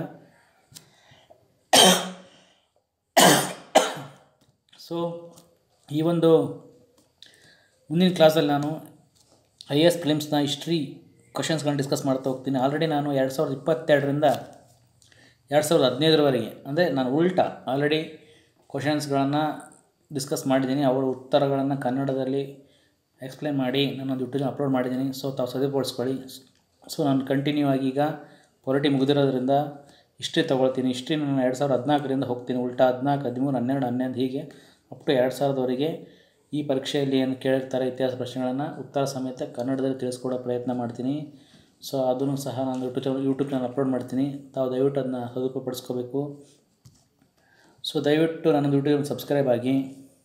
ಸೊ ಈ ಒಂದು ಮುಂದಿನ ಕ್ಲಾಸಲ್ಲಿ ನಾನು IAS ಪ್ರಿಲಿಮ್ಸ್ನ ಹಿಸ್ಟ್ರಿ ಕ್ವಶನ್ಸ್ಗಳನ್ನ ಡಿಸ್ಕಸ್ ಮಾಡ್ತಾ ಹೋಗ್ತೀನಿ. ಆಲ್ರೆಡಿ ನಾನು 2022ರಿಂದ 2015ರವರೆಗೆ ಅಂದರೆ ನಾನು ಆಲ್ರೆಡಿ ಕ್ವಶನ್ಸ್ಗಳನ್ನು ಡಿಸ್ಕಸ್ ಮಾಡಿದ್ದೀನಿ. ಅವರ ಉತ್ತರಗಳನ್ನು ಕನ್ನಡದಲ್ಲಿ ಎಕ್ಸ್ಪ್ಲೇನ್ ಮಾಡಿ ನಾನೊಂದು ಯೂಟ್ಯೂಬ್ ಅಪ್ಲೋಡ್ ಮಾಡಿದ್ದೀನಿ. ಸೊ ತಾವು ಸದುಪಡಿಸ್ಕೊಳ್ಳಿ. ಸೊ ನಾನು ಕಂಟಿನ್ಯೂ ಆಗಿ ಈಗ ಪೊಲಿಟಿ ಮುಗಿದಿರೋದ್ರಿಂದ ಹಿಸ್ಟ್ರಿ ತೊಗೊಳ್ತೀನಿ. ಹಿಸ್ಟ್ರಿ ನಾನು 2014ರಿಂದ ಹೋಗ್ತೀನಿ. 14, 13, 12, 11 ಹೀಗೆ ಅಪ್ ಟು 2000ವರೆಗೆ ಈ ಪರೀಕ್ಷೆಯಲ್ಲಿ ಏನು ಕೇಳಿರ್ತಾರೆ ಇತಿಹಾಸ ಪ್ರಶ್ನೆಗಳನ್ನು ಉತ್ತರ ಸಮೇತ ಕನ್ನಡದಲ್ಲಿ ತಿಳಿಸ್ಕೊಡೋ ಪ್ರಯತ್ನ ಮಾಡ್ತೀನಿ. ಸೊ ಅದನ್ನು ಸಹ ನಾನು ಯೂಟ್ಯೂಬ್ ಚಾನಲ್ ಅಪ್ಲೋಡ್ ಮಾಡ್ತೀನಿ. ತಾವು ದಯವಿಟ್ಟು ಅದನ್ನ ಸದುಪಯೋಗಪಡಿಸ್ಕೋಬೇಕು. ಸೊ ದಯವಿಟ್ಟು ನನ್ನ ಯೂಟ್ಯೂಬ್ ಸಬ್ಸ್ಕ್ರೈಬ್ ಆಗಿ.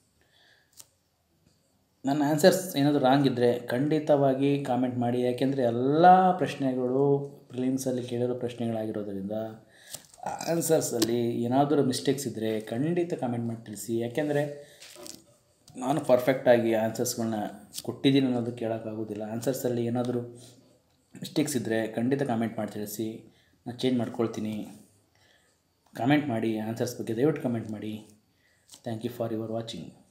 ನನ್ನ ಆನ್ಸರ್ಸ್ ಏನಾದರೂ ರಾಂಗ್ ಇದ್ದರೆ ಖಂಡಿತವಾಗಿ ಕಾಮೆಂಟ್ ಮಾಡಿ. ಯಾಕೆಂದರೆ ಎಲ್ಲ ಪ್ರಶ್ನೆಗಳು ಪ್ರಿಲಿಮ್ಸಲ್ಲಿ ಕೇಳಿರೋ ಪ್ರಶ್ನೆಗಳಾಗಿರೋದರಿಂದ ಆನ್ಸರ್ಸಲ್ಲಿ ಏನಾದರೂ ಮಿಸ್ಟೇಕ್ಸ್ ಇದ್ದರೆ ಖಂಡಿತ ಕಾಮೆಂಟ್ ಮಾಡಿ ತಿಳಿಸಿ. ಯಾಕೆಂದರೆ ನಾನು ಪರ್ಫೆಕ್ಟಾಗಿ ಆನ್ಸರ್ಸ್ಗಳನ್ನ ಕೊಟ್ಟಿದ್ದೀನಿ ಅನ್ನೋದು ಕೇಳೋಕ್ಕಾಗೋದಿಲ್ಲ. ಆನ್ಸರ್ಸಲ್ಲಿ ಏನಾದರೂ ಮಿಸ್ಟೇಕ್ಸ್ ಇದ್ದರೆ ಖಂಡಿತ ಕಾಮೆಂಟ್ ಮಾಡಿ ತಿಳಿಸಿ. ನಾನು ಚೇಂಜ್ ಮಾಡ್ಕೊಳ್ತೀನಿ. ಕಾಮೆಂಟ್ ಮಾಡಿ, ಆನ್ಸರ್ಸ್ ಬಗ್ಗೆ ದಯವಿಟ್ಟು ಕಾಮೆಂಟ್ ಮಾಡಿ. Thank you for your watching.